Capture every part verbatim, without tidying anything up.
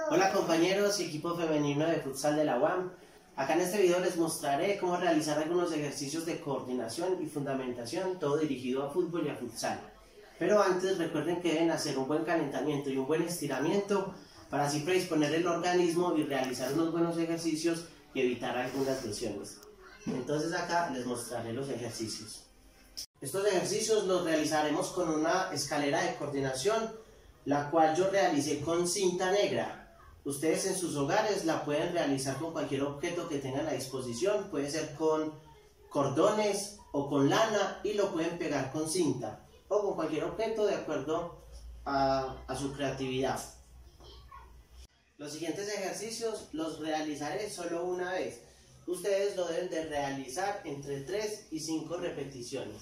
Hola compañeros y equipo femenino de futsal de la U A M. Acá en este video les mostraré cómo realizar algunos ejercicios de coordinación y fundamentación, todo dirigido a fútbol y a futsal. Pero antes recuerden que deben hacer un buen calentamiento y un buen estiramiento para así predisponer el organismo y realizar unos buenos ejercicios y evitar algunas lesiones. Entonces acá les mostraré los ejercicios. Estos ejercicios los realizaremos con una escalera de coordinación, la cual yo realicé con cinta negra. Ustedes en sus hogares la pueden realizar con cualquier objeto que tengan a disposición, puede ser con cordones o con lana, y lo pueden pegar con cinta o con cualquier objeto de acuerdo a, a su creatividad. Los siguientes ejercicios los realizaré solo una vez. Ustedes lo deben de realizar entre tres y cinco repeticiones.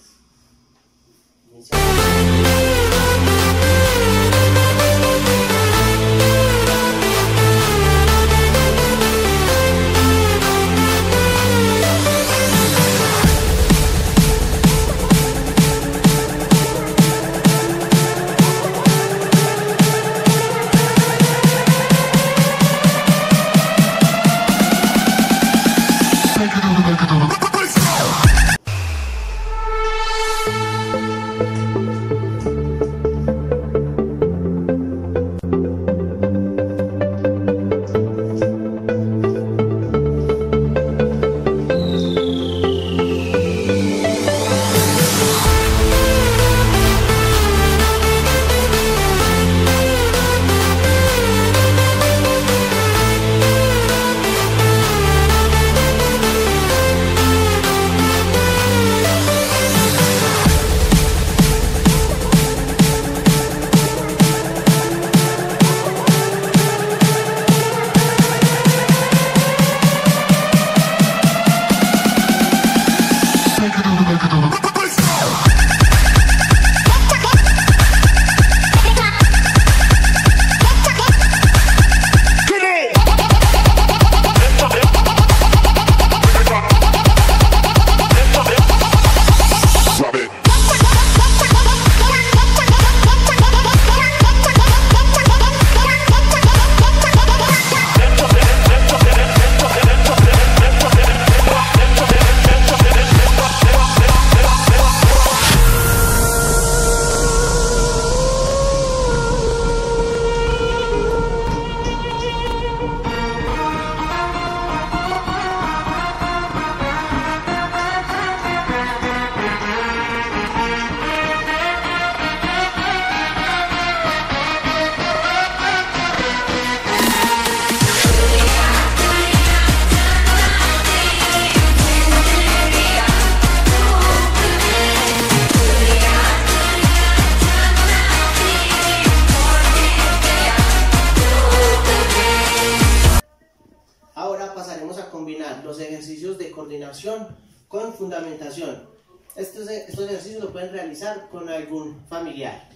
Pasaremos a combinar los ejercicios de coordinación con fundamentación. Estos, estos ejercicios lo pueden realizar con algún familiar.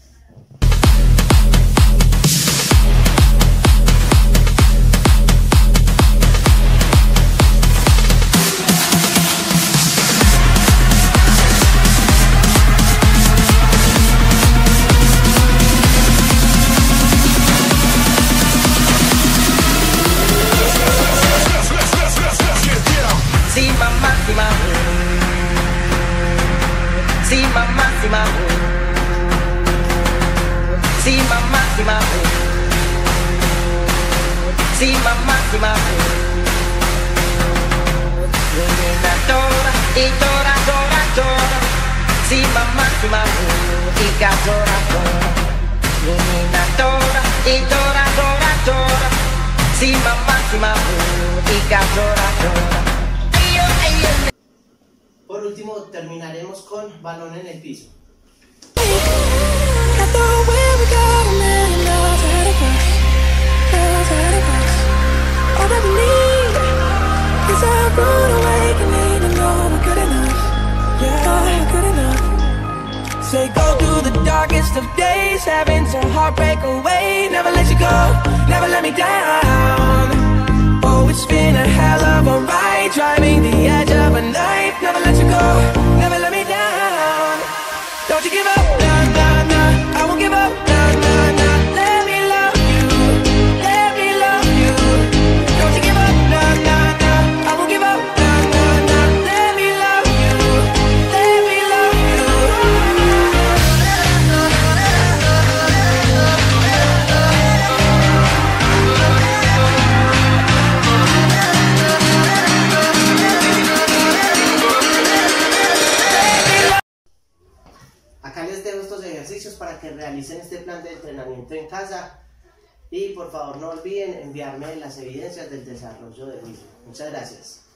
Sí, mamá, sí, mamá. Sí, mamá, sí, mamá. Sí, mamá, sí, mamá. Nena tora, y tora, tora, tora. Sí, mamá, sí, mamá. Y ca tora, tora. Nena tora, y tora, tora, tora. Sí, mamá, sí, mamá. Y ca tora, tora. Por último, terminaremos con balón en el piso. Say go through the darkest of days, having to heartbreak away. Never let you go, never let me down. Oh, it's been a hell of a ride, driving the edge of a knife. Never let you go, never let me down. Don't you give up, nah, nah, nah. I won't give up, nah, nah, nah. Let me love you, let me ejercicios para que realicen este plan de entrenamiento en casa y por favor no olviden enviarme las evidencias del desarrollo del mismo. Muchas gracias.